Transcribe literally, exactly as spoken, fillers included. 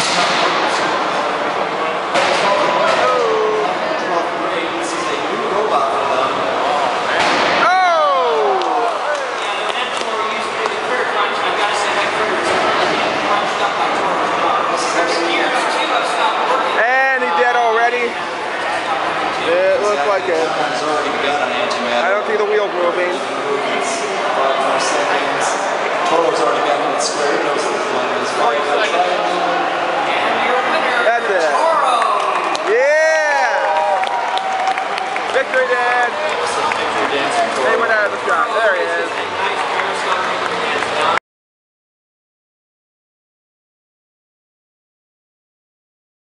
It looks like it. I don't see the wheels moving. Total's already got it squared.